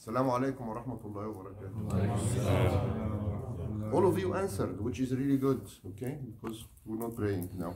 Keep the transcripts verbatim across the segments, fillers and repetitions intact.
Assalamu alaikum wa rahmatullahi wa barakatuh. All of you answered, which is really good, okay? Because we're not praying now.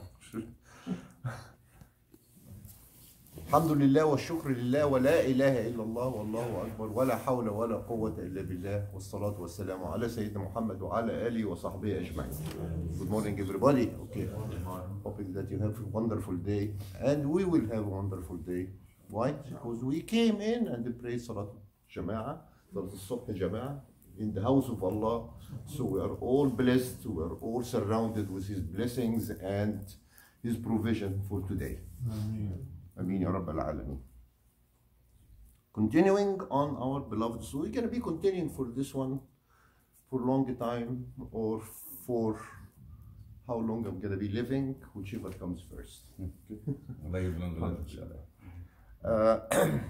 Alhamdulillah wa shukr lillah wa la ilaha illallah wallahu akbar wa la hawla wa la quwwata illa billah wa salatu wa salamu ala Sayyidina Muhammad wa ala alihi wa sahbihi ajma'in. Good morning everybody. Okay. Hoping that you have a wonderful day, and we will have a wonderful day. Why? Because we came in and prayed Salat Jama'ah, Salat al-Subh Jama'ah in the house of Allah. So we are all blessed, we are all surrounded with His blessings and His provision for today. Ameen Ya Rabbal Alameen. Continuing on our beloved, so we're going to be continuing for this one for a long time, or for how long I'm going to be living, whichever comes first. uh,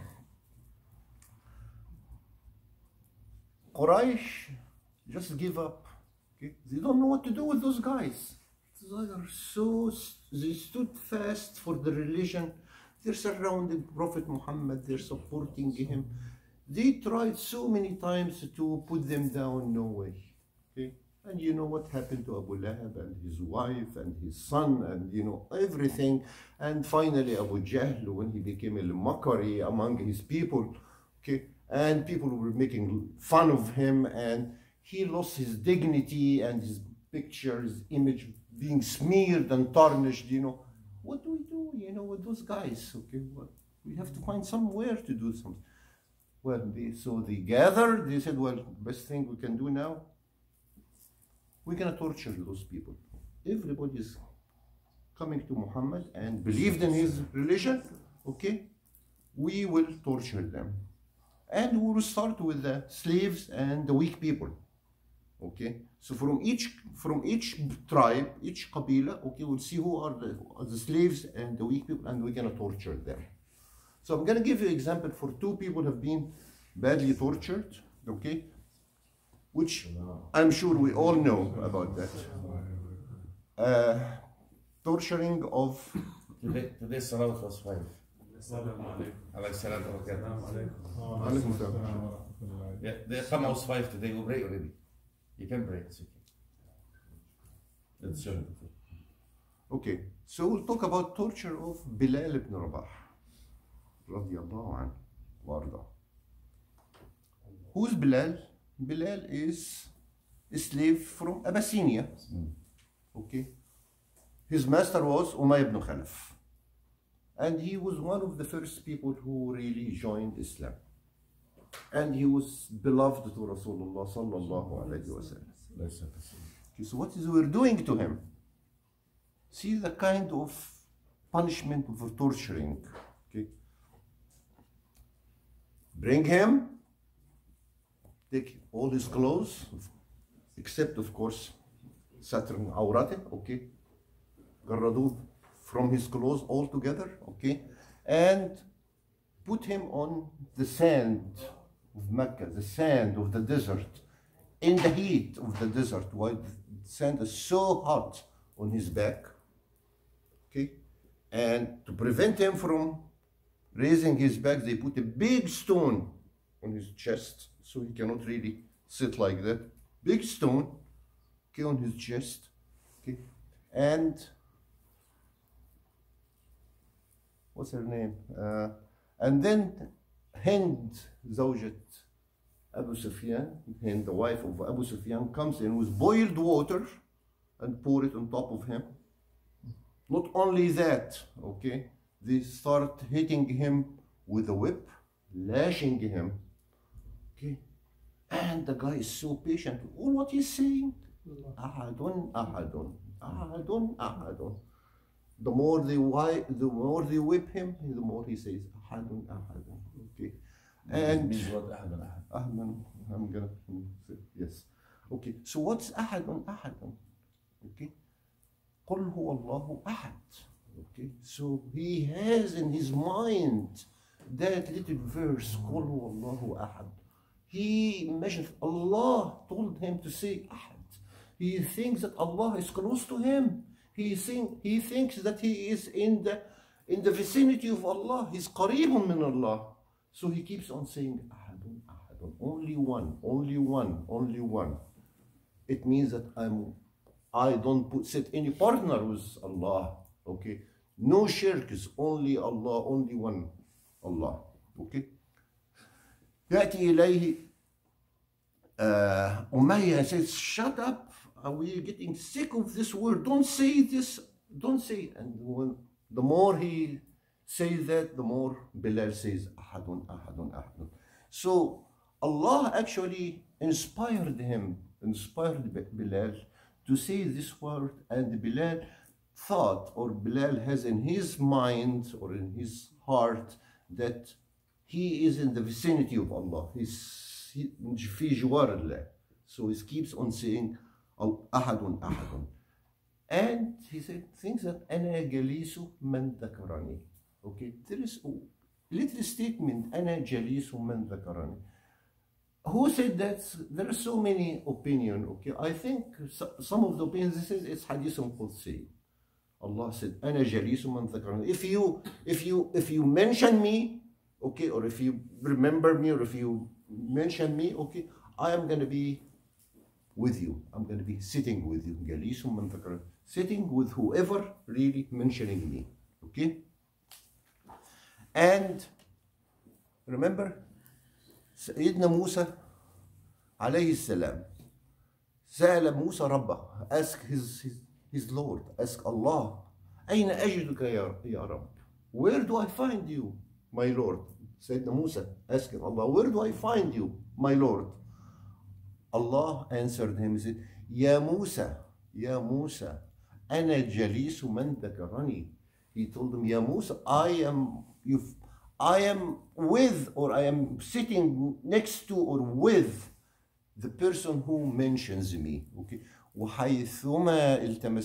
Quraysh just give up. Okay? They don't know what to do with those guys. They are so, they stood fast for the religion. They're surrounding Prophet Muhammad, they're supporting him. They tried so many times to put them down, no way. Okay? And you know what happened to Abu Lahab and his wife and his son and you know everything. And finally Abu Jahl, when he became a mockery among his people, okay, and people were making fun of him, and he lost his dignity and his picture, his image being smeared and tarnished, you know. What do we do, you know, with those guys? Okay, well, we have to find somewhere to do something. Well, they, so they gathered. They said, well, best thing we can do now, we're gonna torture those people. Everybody is coming to Muhammad and believed in his religion. Okay, we will torture them, and we will start with the slaves and the weak people. Okay, so from each from each tribe, each qabila, okay, we'll see who are the, are the slaves and the weak people, and we're gonna torture them. So I'm gonna give you an example for two people who have been badly tortured, okay, which I'm sure we all know about that. Uh, torturing of today, today Salat was five. Yeah, the Iqamah was five today. We break already. You can break, it's okay. That's sure. Okay, so we'll talk about torture of Bilal ibn Rabah. Radiallahu anhu warda. Who's Bilal? Bilal is a slave from Abyssinia. Okay. His master was Umayy ibn Khalaf. And he was one of the first people who really joined Islam. And he was beloved to Rasulullah sallallahu alayhi wa sallam. Okay, so what is we're doing to him? See the kind of punishment for torturing. Okay. Bring him, take all his clothes, except of course Saturn Awrate, okay. Garradu from his clothes all together, okay, and put him on the sand of Mecca, the sand of the desert, in the heat of the desert, while the sand is so hot on his back, okay, and to prevent him from raising his back, they put a big stone on his chest, so he cannot really sit like that. Big stone, okay, on his chest, okay, and what's her name? Uh, and then Hind, Zawjat Abu Sufyan, Hind, the wife of Abu Sufyan, comes in with boiled water and pour it on top of him. Not only that, okay, they start hitting him with a whip, lashing him, okay, and the guy is so patient. All what he's saying, ahadun, ahadun, ahadun, ahadun. The more they wipe, the more they whip him, the more he says ahadun, ahadun. Okay, and means what ahadun, ahadun. I'm gonna say yes. Okay, so what's ahadun, ahadun? Okay, قل هو الله أحد. Okay, so he has in his mind that little verse, قل هو الله أحد. He imagines Allah told him to say ahad. He thinks that Allah is close to him. He think he thinks that he is in the in the vicinity of Allah. He's qareebun min Allah. So he keeps on saying ahadun, ahadun. only one, only one, only one, it means that I'm, I don't put set any partner with Allah. Okay, no shirk, is only Allah, only one Allah. Okay. يأتي إليه uh, Umayyah says, shut up, are we getting sick of this word? Don't say this, don't say. And when the more he says that, the more Bilal says, Ahadun, Ahadun, Ahadun. So Allah actually inspired him, inspired Bilal to say this word, and Bilal thought, or Bilal has in his mind or in his heart, that he is in the vicinity of Allah. He's في جوار الله. So he keeps on saying أحد أحد. And he said things that أنا جليس من ذكرني. Okay, there is a little statement أنا جليس من ذكرني. Who said that? There are so many opinions. Okay, I think some of the opinions this is it's hadith qudsi. Allah said أنا جليس من ذكرني. If you if you if you mention me, okay, or if you remember me, or if you mention me, okay, I am going to be with you. I'm going to be sitting with you. جليس من ذكرني. Sitting with whoever really mentioning me. Okay. And remember, سيدنا موسى عليه السلام سأل موسى ربه, ask his, his, his Lord, ask Allah, أين أجدك يا, يا رب? Where do I find you, my Lord? سيدنا موسى asking Allah, where do I find you, my Lord? Allah answered him, he said, يا موسى, يا موسى, أنا جليس من ذكرني. He told him, يا موسى, I am you. I am with, or I am sitting next to, or with the person who mentions me. Okay. وحيثما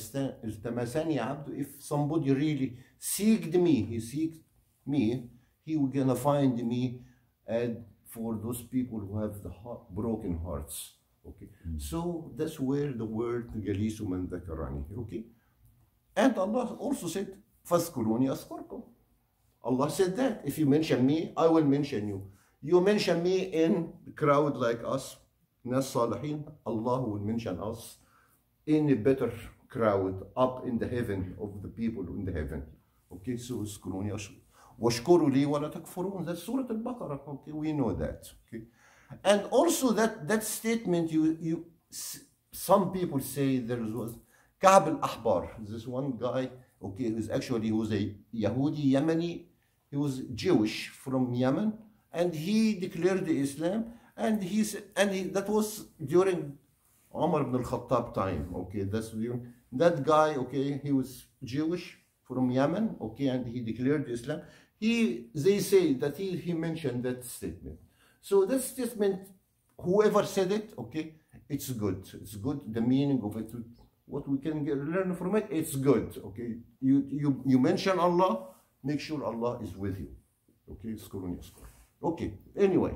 التمسني عبد, if somebody really seeked me, he seeked me, he will gonna find me. And for those people who have the heart, broken hearts. Okay. Mm. So that's where the word جليس من ذكرني. Okay. And Allah also said, فاذكروني أذكركم. Allah said that if you mention me, I will mention you. You mention me in a crowd like us, Nas Salihin, Allah will mention us in a better crowd up in the heaven of the people in the heaven. Okay, so اذكروني واشكروا لي ولا تكفرون. That's Surah Al-Baqarah. Okay, we know that. Okay, and also that that statement, you you some people say there was Ka'b al-Ahbar. This one guy, okay, who's actually he was a Yahudi Yemeni. He was Jewish from Yemen, and he declared Islam, and he and he, that was during Umar ibn al-Khattab time. Okay, that's during that guy. Okay, he was Jewish from Yemen. Okay, and he declared Islam. He they say that he he mentioned that statement. So that statement, whoever said it, okay, it's good. It's good. The meaning of it, what we can get, learn from it, it's good. Okay, you you you mention Allah. Make sure Allah is with you. Okay, okay. Anyway,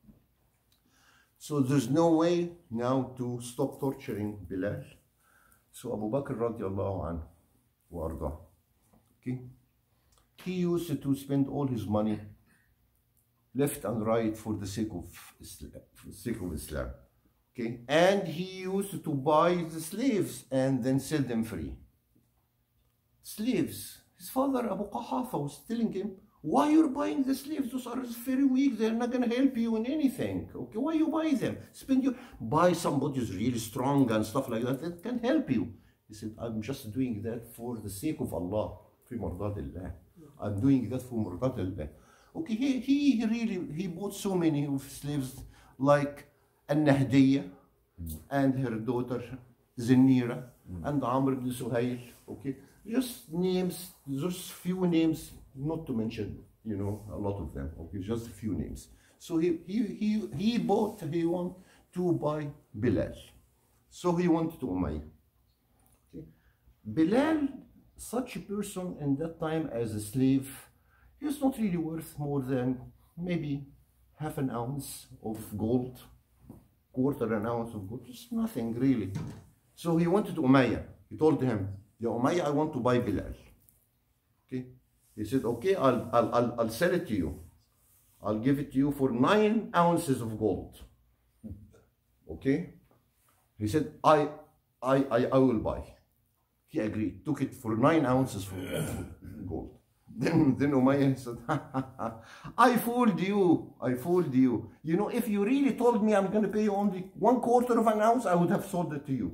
so there's no way now to stop torturing Bilal. So Abu Bakr radiallahu anhu wa arda. Okay, he used to spend all his money left and right for the sake of Islam, for the sake of Islam. Okay, and he used to buy the slaves and then sell them free. Slaves. His father, Abu Qahafa, was telling him, why you're buying the slaves? Those are very weak. They're not going to help you in anything. Okay, why you buy them? Spend your, buy somebody who's really strong and stuff like that that can help you. He said, I'm just doing that for the sake of Allah. في مرضات الله. I'm doing that for مرضات الله. Okay, he, he really, he bought so many of slaves like An-Nahdiyya and her daughter Zinira and Amr ibn Suhail. Okay. Just names, just few names, not to mention, you know, a lot of them. Okay, just a few names. So he he he he bought, he wanted to buy Bilal. So he went to Umayyah. Okay. Bilal, such a person in that time as a slave, he's not really worth more than maybe half an ounce of gold, quarter an ounce of gold, just nothing really. So he went to Umayyah. He told him, Ya Umayyah, I want to buy Bilal. Okay. He said, okay, I'll, I'll, I'll, I'll sell it to you. I'll give it to you for nine ounces of gold. Okay? He said, I, I, I, I will buy. He agreed, took it for nine ounces for gold. Then, then Umayyah said, I fooled you, I fooled you. You know, if you really told me I'm going to pay you only one quarter of an ounce, I would have sold it to you.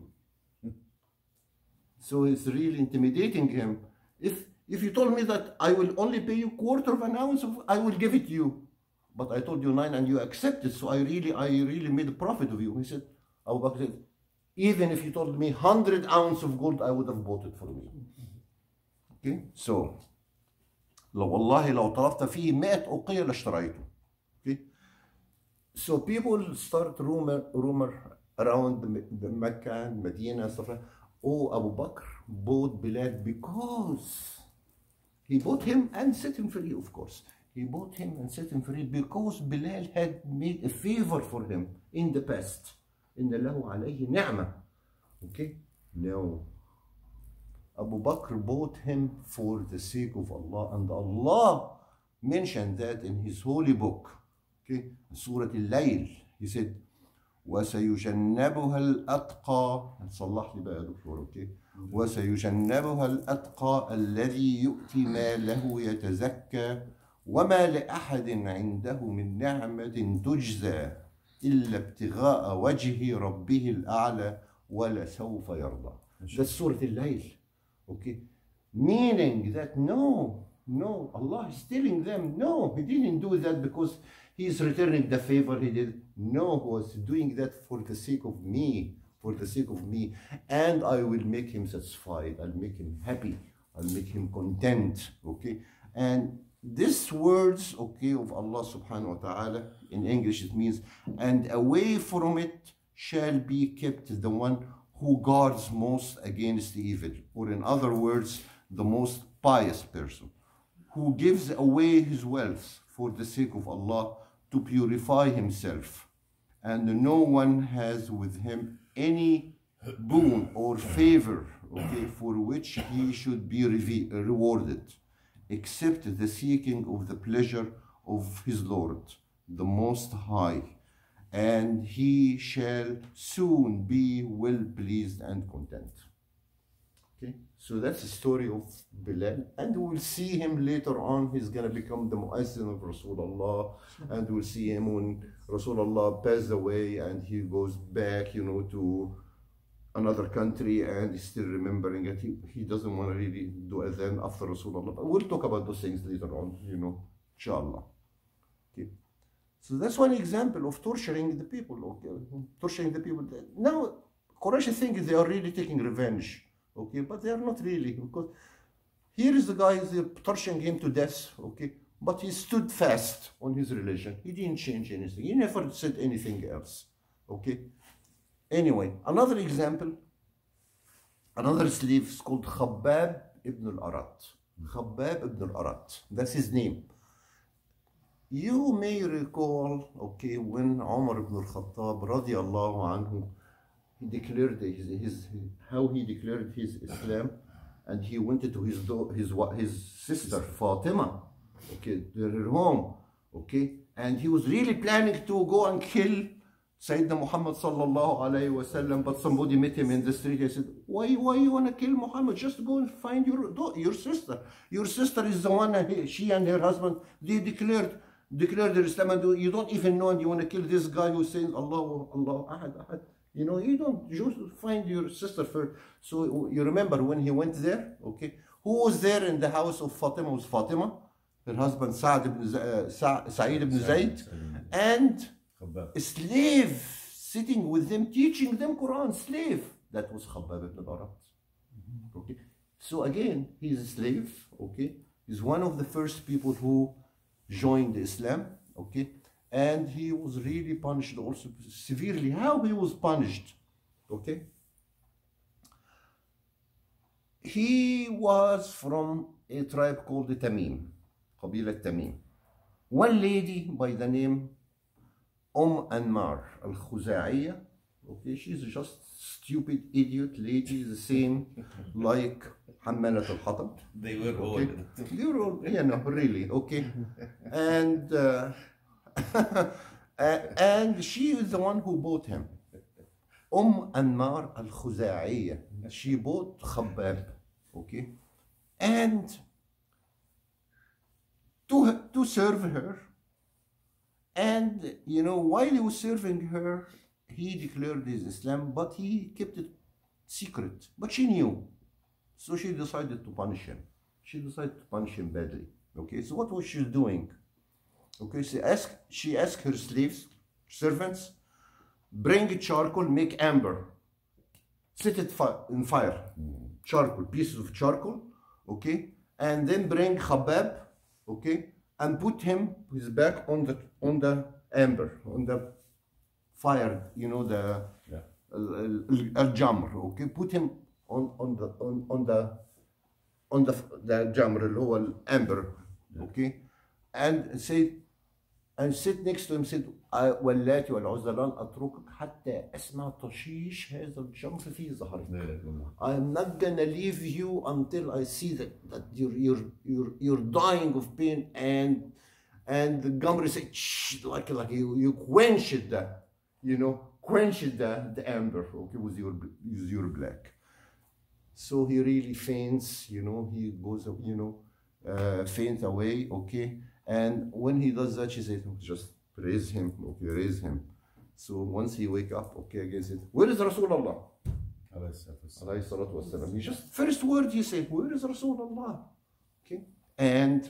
So it's really intimidating him. If, if you told me that I will only pay you quarter of an ounce, of, I will give it to you. But I told you nine and you accepted, so I really, I really made a profit of you. He said, Abu Bakr said, even if you told me one hundred ounce of gold, I would have bought it for me. Okay, so لو والله لو طلبت فيه مئة أوقية لاشتريته. Okay, so people start rumor, rumor around the, the Mecca, Medina, stuff like that. Oh, Abu Bakr bought Bilal because he bought him and set him free, of course. He bought him and set him free because Bilal had made a favor for him in the past. إن له عليه نعمة. Okay? No. Abu Bakr bought him for the sake of Allah, and Allah mentioned that in his holy book. Okay? Surah Al-Layl. He said, وسيجنبها الأتقى. صلح لي بقى يا دكتور. Okay? وسيجنبها الأتقى الذي يؤتي ماله يتزكى وما لأحد عنده من نعمة تجزى إلا ابتغاء وجه ربه الأعلى ولسوف يرضى. That's Surah Al-Layl. Okay? Meaning that no, no, Allah is telling them, no, He didn't do that because He is returning the favor He did. No, He was doing that for the sake of me, for the sake of me. And I will make him satisfied. I'll make him happy. I'll make him content. Okay? And these words, okay, of Allah subhanahu wa ta'ala, in English it means, and away from it shall be kept the one who guards most against evil. Or in other words, the most pious person, who gives away his wealth for the sake of Allah to purify himself. And no one has with him any boon or favor, okay, for which he should be rewarded, except the seeking of the pleasure of his Lord, the Most High, and he shall soon be well pleased and content. Okay, so that's the story of Bilal, and we'll see him later on. He's gonna become the Muazzin of Rasulullah, and we'll see him when Rasulullah passed away and he goes back, you know, to another country, and he's still remembering it. He, he doesn't want to really do adhan after Rasulullah. But we'll talk about those things later on, you know, inshallah. Okay. So that's one example of torturing the people, okay? Torturing the people. Now, Quraysh think they are really taking revenge, okay? But they are not really, because here is the guy, they're torturing him to death, okay? But he stood fast on his religion. He didn't change anything. He never said anything else, okay? Anyway, another example, another slave is called Khabbab ibn al-Arat. Khabbab ibn al-Arat, that's his name. You may recall, okay, when Umar ibn al-Khattab radiallahu anhu, he declared his, his, how he declared his Islam, and he went to his his his sister Fatima, okay, to her home, okay, and he was really planning to go and kill Sayyidina Muhammad sallallahu alayhi wa sallam, but somebody met him in the street. He said, why, why you want to kill Muhammad? Just go and find your, your sister. Your sister is the one, she and her husband, they declared, declared their Islam, and you don't even know, and you want to kill this guy who's saying, Allah, Allah, ahad, ahad. You know, you don't, just find your sister first. So you remember when he went there, okay, who was there in the house of Fatima? Was Fatima, her husband Sa'd ibn, uh, Sa'id ibn Zayd, and a slave sitting with them, teaching them Quran, slave. That was Khabbab ibn al-Arat. Okay. So again, he's a slave, okay. He's one of the first people who joined Islam, okay. And he was really punished also severely. How he was punished, okay. He was from a tribe called the Tamim, Qabila Tamim. One lady by the name Umm Anmar al-Khuza'iyya, okay, she's just stupid idiot lady, the same like Hammalat al-Hatab. They were all. Okay? They were all, yeah, no, really, okay. And uh, and she is the one who bought him, Umm Anmar al-Khuzaiya. She bought Khabbab, okay, and to to serve her. And you know, while he was serving her, he declared his Islam, but he kept it secret. But she knew, so she decided to punish him. She decided to punish him badly. Okay, so what was she doing? Okay, she asked she asked her slaves, servants, bring charcoal, make amber, set it fi in fire, charcoal, pieces of charcoal, okay, and then bring Khabbab, okay, and put him his back on the on the amber, on the fire, you know, the Yeah. al-jamr, okay, put him on on the on, on the on the the jamr اللي هو الامبر, okay, and say and sit next to him, said واللاتي والعزى لن اتركك حتى اسمع طشيش هذا الجمر في ظهرك. I'm not gonna leave you until I see that, that you're, you're you're you're dying of pain, and and the Gamri said shh, like like you you quenched the, you know, quenched the the amber, okay, with your with your black. So he really faints, you know, he goes, you know, uh, faints away, okay. And when he does that, she said, just raise him, okay, raise him. So once he wake up, okay, again said, where is Rasulullah? Alayhi salatu wasalam. He just, first word he said, where is Rasulullah? Okay. And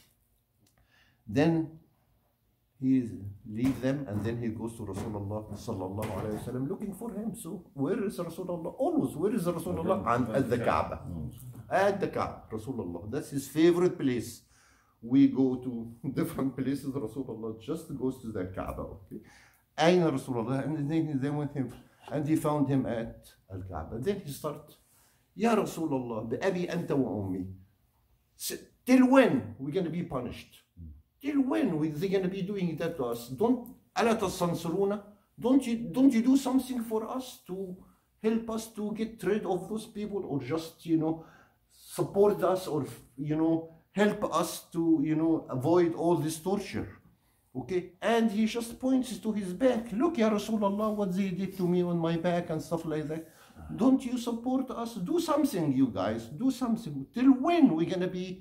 then he leave them, and then he goes to Rasulullah sallallahu alayhi wasallam looking for him. So where is Rasulullah? Always, where is Rasulullah? And at the Kaaba. At the Kaaba, Rasulullah. That's his favorite place. We go to different places, Rasulullah just goes to the Kaaba, okay? Ayn Rasulullah, and then they went him, and he found him at Al-Kaaba. Then he started, Ya Rasulullah, بأبي أنت وأمي. Till when we're going to be punished? Till when we they going to be doing that to us? Don't, ألا تستنصرون? Don't you, don't you do something for us to help us to get rid of those people, or just, you know, support us, or, you know, help us to, you know, avoid all this torture, okay? And he just points to his back. Look, Ya Rasulullah, what they did to me on my back and stuff like that. Don't you support us? Do something, you guys. Do something. Till when we're gonna be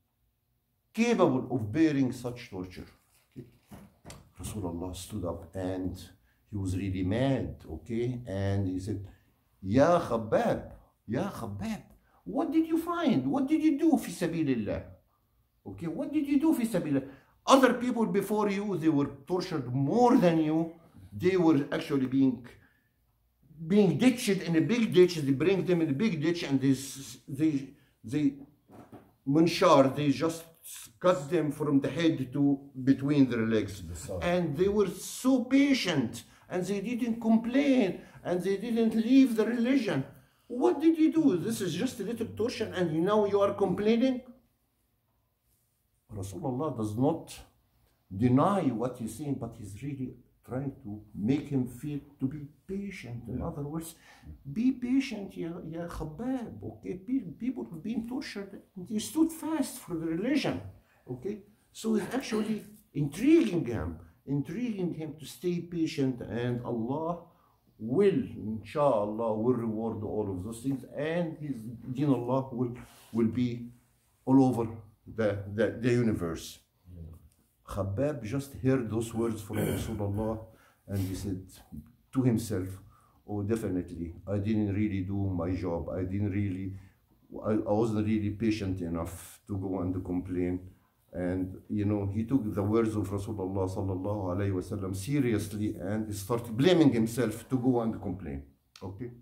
capable of bearing such torture? Okay? Rasulullah stood up, and he was really mad, okay? And he said, Ya Khabbab, Ya Khabbab, what did you find? What did you do fi sabilillah? Okay, what did you do fi sabilillah? Other people before you, they were tortured more than you. They were actually being being ditched in a big ditch. They bring them in a big ditch, and they they they munshar, they just cut them from the head to between their legs. And they were so patient, and they didn't complain, and they didn't leave the religion. What did you do? This is just a little torture, and you now you are complaining? Rasulullah does not deny what he's saying, but he's really trying to make him feel to be patient. In other words, be patient, ya, ya Khabbab, okay? People have been tortured, and they stood fast for the religion, okay? So it's actually intriguing him, intriguing him to stay patient, and Allah will, inshallah, will reward all of those things, and his deen Allah will, will be all over the, the, the universe. Khabbab just heard those words from Rasulullah, and he said to himself, oh, definitely, I didn't really do my job. I didn't really, I, I wasn't really patient enough to go and to complain. And, you know, he took the words of Rasulullah sallallahu alayhi wa sallam seriously, and he started blaming himself to go and complain. Okay?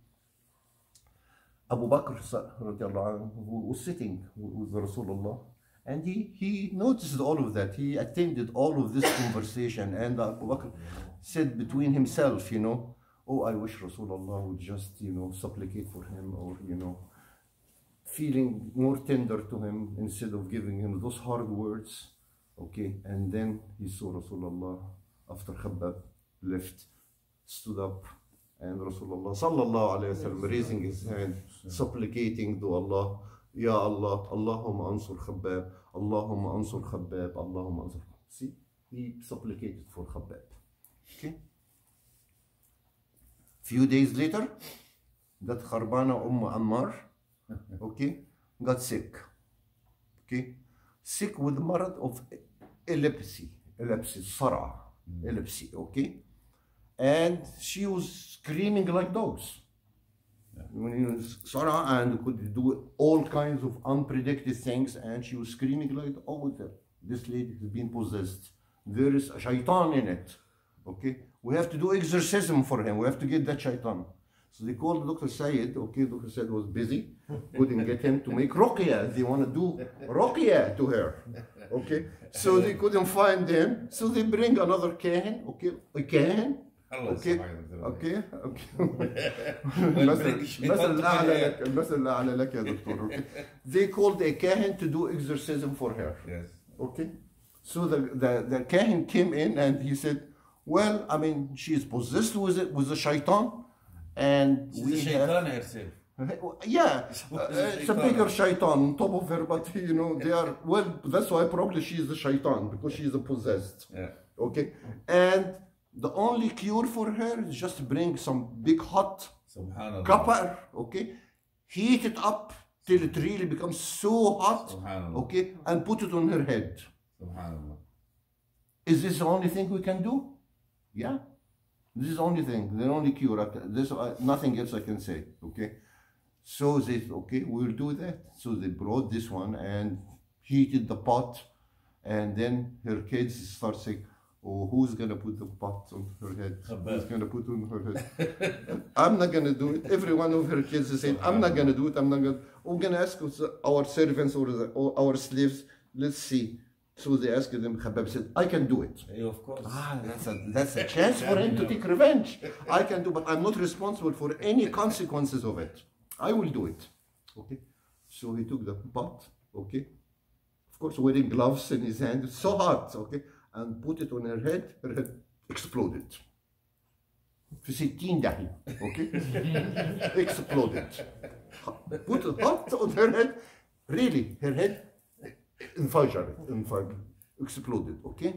Abu Bakr radiallahu anhu was sitting with Rasulullah, and he, he noticed all of that. He attended all of this conversation, and Abu Bakr said between himself, you know, oh, I wish Rasulullah would just, you know, supplicate for him, or, you know, feeling more tender to him instead of giving him those hard words. Okay, and then he saw Rasulullah after Khabbab left, stood up, and Rasulullah sallallahu alayhi wa sallam raising his hand, supplicating to Allah, Ya Allah, Allahumma ansur Khabbab, Allahumma ansur Khabbab, Allahumma ansur. See, he supplicated for Khabbab. Okay. Few days later, that Kharbana Umm Ammar, okay, got sick. Okay, sick with the marad of epilepsy, epilepsy, Sara, epilepsy, okay? And she was screaming like dogs. Yeah. When you Sara and could do all kinds of unpredicted things, and she was screaming like, oh, this lady has been possessed. There is a shaitan in it, okay? We have to do exorcism for him. We have to get that shaitan. So they called Doctor Syed, okay, Doctor Syed was busy, couldn't get him to make ruqya. They want to do ruqya to her, okay? So they couldn't find him, so they bring another kahin, okay, a kahin, okay, okay, okay. They called a kahin to do exorcism for her, yes, okay? So the, the, the kahin came in and he said, well, I mean, she is possessed with it, with the shaitan. And she's we a shaitan have, herself. Yeah, uh, it's a bigger shaitan on top of her, but you know, they are, well, that's why probably she is the shaitan, because she is a possessed. Yeah. Okay, and the only cure for her is just bring some big hot copper, okay, heat it up till it really becomes so hot, okay, and put it on her head. Is this the only thing we can do? Yeah. This is the only thing, the only cure. This, uh, nothing else I can say, okay? So they said, okay, we'll do that. So they brought this one and heated the pot, and then her kids start saying, oh, who's gonna put the pot on her head? Who's gonna put it on her head? I'm not gonna do it. Every one of her kids is saying, I'm not gonna do it, I'm not gonna, we're gonna ask our servants or, the, or our slaves, let's see. So they asked him, Khabbab said, I can do it. Yeah, of course. Ah, that's a, that's a chance for him to take revenge. I can do, but I'm not responsible for any consequences of it. I will do it. Okay. So he took the pot, okay. Of course, wearing gloves in his hand, it's so hot, okay, and put it on her head, her head exploded. في ستين داهية, okay. Exploded. Put it hot on her head, really, her head انفجرت انفجر exploded, okay.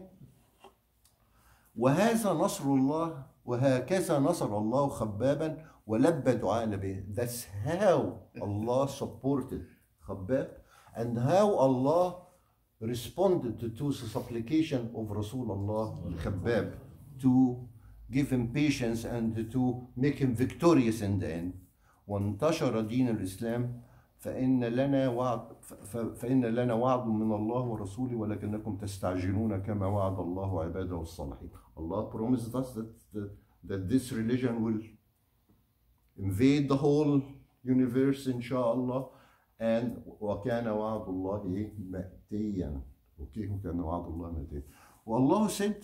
وهذا نصر الله وهكذا نصر الله خبابا ولبى دعاء نبيه. That's how Allah supported Khabbab and how Allah responded to, to the supplication of Rasulullah Khabbab to give him patience and to make him victorious in the end. وانتشر دين الإسلام فإن لنا وعد فإن لنا وعد من الله ورسوله ولكنكم تستعجلون كما وعد الله عباده الصالحين. Allah promised us that, that, that this religion will invade the whole universe, inshallah, and وكان وعد الله مأتيا. Okay, وكان وعد الله مأتيا. والله said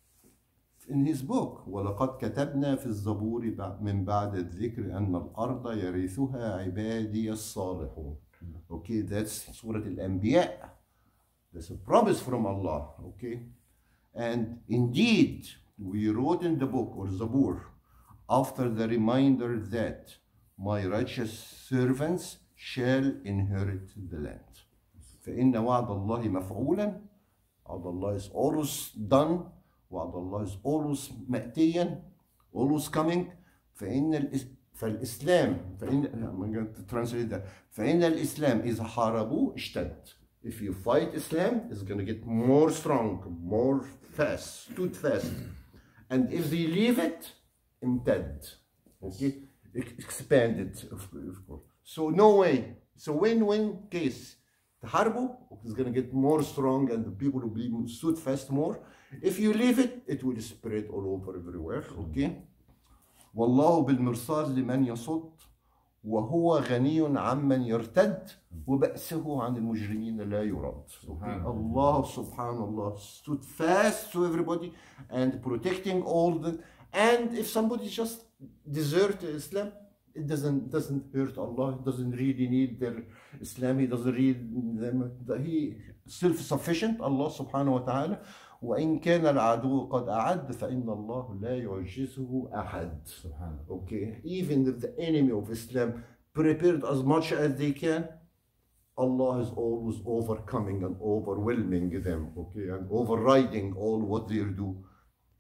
in his book ولقد كتبنا في الزبور من بعد الذكر أن الأرض يرثها عبادي الصالحون. Okay, that's Surah Al-Anbiya. That's a promise from Allah. Okay, and indeed we wrote in the book or Zabur after the reminder that my righteous servants shall inherit the land. فإن وعد الله مفعولا. وعد Allah is always done. وعد Allah is always مأتيا, always coming. فإن الإس... فالإسلام فإن I'm going to translate that. فإن الإسلام إذا حاربوه اشتد. If you fight Islam, it's going to get more strong, more fast, stood fast. And if they leave it, امتد. Okay, expanded, of course. So no way. So win-win case. تحاربوا, it's going to get more strong and the people will be stood fast more. If you leave it, it will spread all over everywhere. Okay. والله بالمرصاد لمن يصد وهو غني عمن يرتد وبأسه عن المجرمين لا يراد. Okay. Allah subhanallah stood fast to everybody and protecting all the, and if somebody just desert Islam, it doesn't doesn't hurt Allah. It doesn't really need their Islam. He doesn't need them. He self-sufficient. Allah subhanahu wa ta'ala. وإن كان العدو قد أعد فإن الله لا يعجزه أحد. Okay, even if the enemy of Islam prepared as much as they can, Allah is always overcoming and overwhelming them. Okay, and overriding all what they do.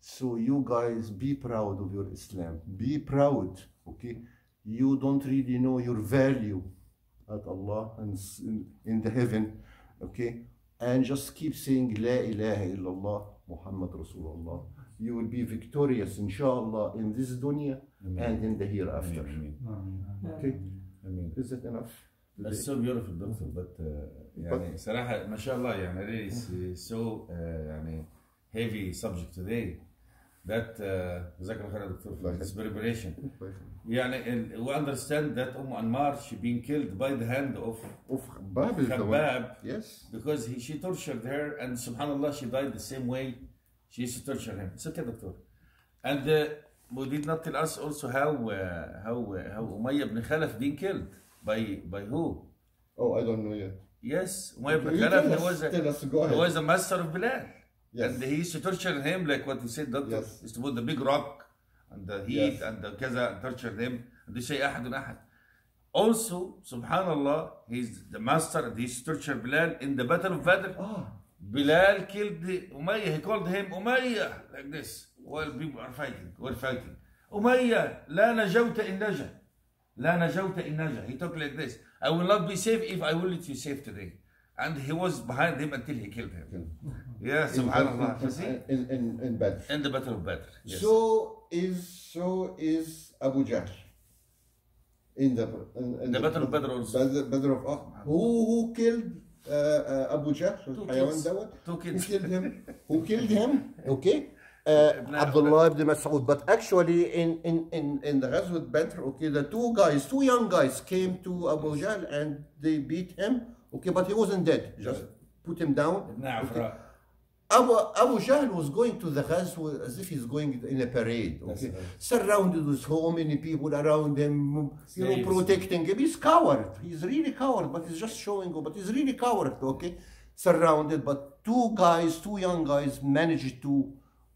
So you guys be proud of your Islam. Be proud, okay? You don't really know your value at Allah and in, in the heaven, okay? And just keep saying La ilaha illallah Muhammad Rasulullah. You will be victorious, inshallah, in this dunya and in the hereafter. Okay? Is it enough? That's so beautiful, doctor. But uh, يعني صراحة ما شاء الله يعني really so uh, يعني heavy subject today. That جزاك الله خير دكتور for this preparation. يعني we understand that Umm Anmar she being killed by the hand of of Khabbab. Yes. Because he, she tortured her and subhanallah she died the same way she used to torture him. It's okay, doctor. And uh, we did not tell us also how uh, how uh, how Umayyah ibn Khalaf being killed by by who? Oh, I don't know yet. Yes, Umayyah ibn Khalaf he was a, us, go ahead. he was a master of Bilal. Yes. And he used to torture him like what you said, doctor. Yes. He used to put the big rock and the heat yes. and the kaza and torture him. And they say ahad ahad. Also, subhanallah, he's the master and he used to torture Bilal in the battle of Badr. Oh. Bilal killed the Umayyah. He called him Umayyah like this while people are fighting. We're fighting. Umayyah, la najawta in naja. La najawta in naja. He talked like this. I will not be safe if I will let you safe today. And he was behind him until he killed him. Yeah, subhanallah. In, in, in Badr. In the battle of Badr. Yes. So is so is Abu Jahl. In the in, in the, the battle of Badr also. Badr, Badr of oh, who who killed uh, uh, Abu Jahl? Two kids. Two kids. Who killed him? Who killed him? Okay. Uh, Abdullah ibn Mas'ud. But actually, in in in in the Ghazwat Badr, okay, the two guys, two young guys, came to Abu Jahl and they beat him. Okay, but he wasn't dead. Just put him down. Okay. Abu, Abu Jahl was going to the Ghazwa as if he's going in a parade. Okay, surrounded with so many people around him, you know, protecting him. He's coward. He's really coward, but he's just showing up. But he's really coward. Okay, surrounded. But two guys, two young guys, managed to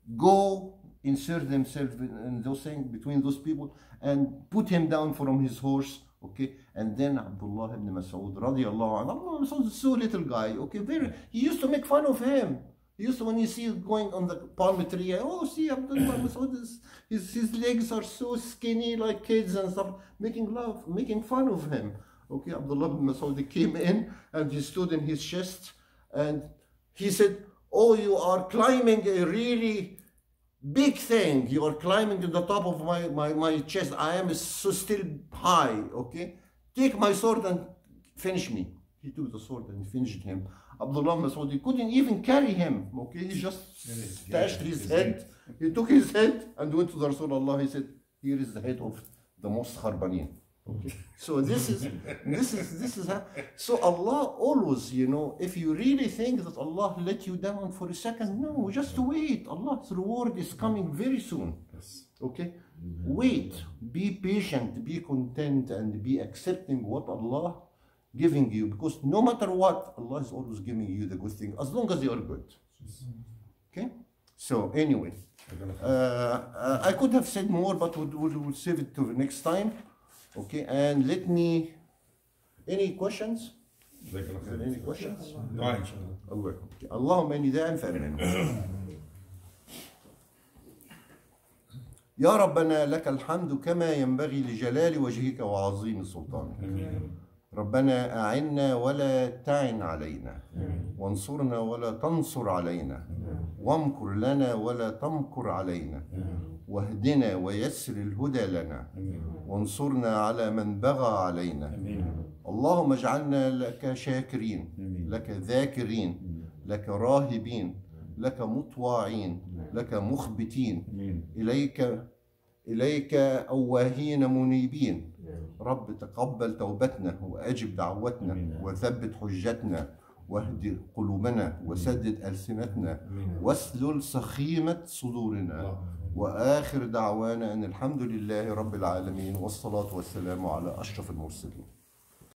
go insert themselves in those things between those people and put him down from his horse. Okay, and then Abdullah ibn Mas'ud radiallahu anhu. Abdullah ibn Mas'ud is so little guy. Okay, very. He used to make fun of him. He used to, when you see him going on the palm tree, oh, see Abdullah ibn Mas'ud is his his legs are so skinny like kids and stuff, making love, making fun of him. Okay, Abdullah ibn Mas'ud came in and he stood in his chest and he said, "Oh, you are climbing a really big thing. You are climbing to the top of my, my, my chest. I am so still high, okay? Take my sword and finish me." He took the sword and finished him. Abdullah Mas'ud, he couldn't even carry him, okay? He just stashed his head. He took his head and went to the Rasulullah. He said, "Here is the head of the most Kharbanin." Okay. So this is, this is, this is, how, so Allah always, you know, if you really think that Allah let you down for a second, no, just wait. Allah's reward is coming very soon. Okay? Wait, be patient, be content, and be accepting what Allah giving you, because no matter what, Allah is always giving you the good thing, as long as you are good. Okay? So anyway, uh, uh, I could have said more, but we'll, we'll, we'll save it to the next time. Okay, and let me, any questions? Any questions? Allah. Allahumma inni da'an fa'aminu. يا ربنا لك الحمد كما ينبغي لجلال وجهك وعظيم سلطانك. ربنا أعنا ولا تعن علينا، وانصرنا ولا تنصر علينا، وامكر لنا ولا تمكر علينا، واهدنا ويسر الهدى لنا، وانصرنا على من بغى علينا. اللهم اجعلنا لك شاكرين، لك ذاكرين، لك راهبين، لك مطواعين، لك مخبتين، إليك إليك أواهين منيبين. رب تقبل توبتنا وأجب دعوتنا وثبت حجتنا واهد قلوبنا وسدد ألسنتنا واسلل سخيمة صدورنا. وآخر دعوانا أن الحمد لله رب العالمين والصلاة والسلام على أشرف المرسلين.